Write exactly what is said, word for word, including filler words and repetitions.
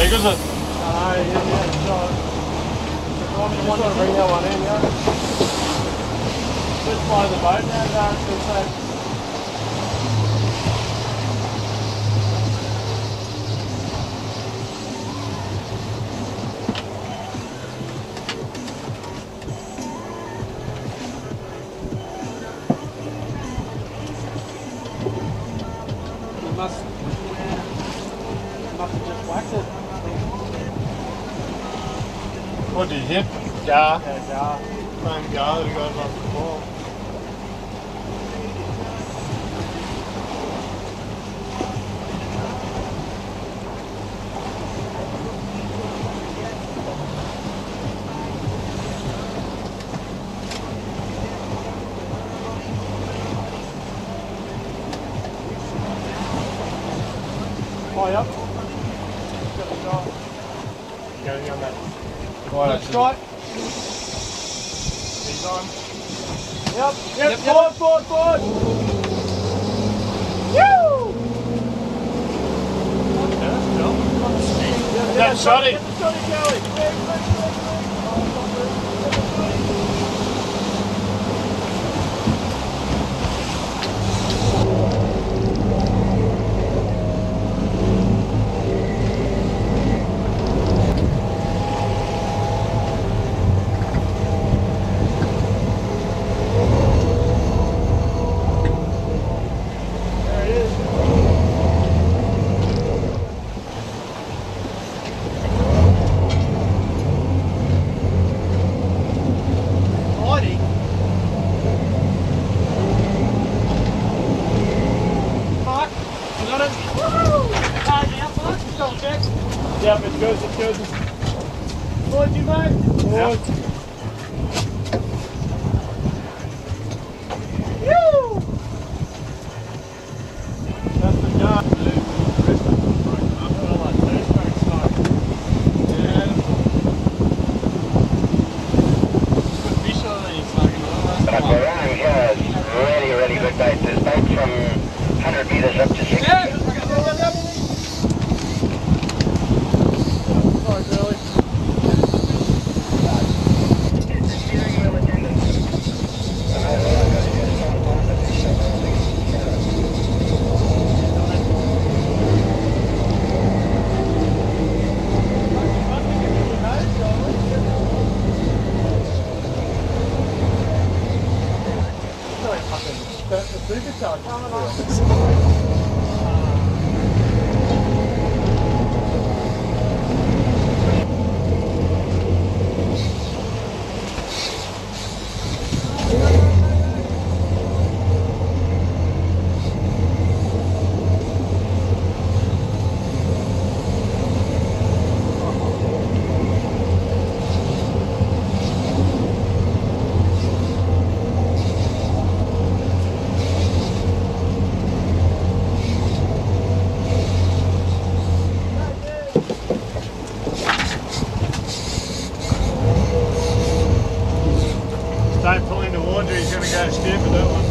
big, is it? No, yeah, yeah, so. You want me to want to bring that one in, yeah? Just fly the boat down down to the side. You must, must have just whacked it. What did you hit? Gar. Yeah, gar. Same gar that he got off the ball. Fly up. Going on that. Right, strike. He's on. Yep, yep, Yep, forward, forward, forward. Woo! Yeah, that's cool. Yeah, That shotty. Get the shotty, Kelly. Quick, quick, quick, Yep, it's good, it's good. Forward, you mate. Forward. Woo! That's the dark blue. Really, really good bait. There's bait from one hundred metres up to sixty. Yeah. Sorry, Curly. The, the supercharger coming on. Don't pull into water, he's going to go stiff with that one.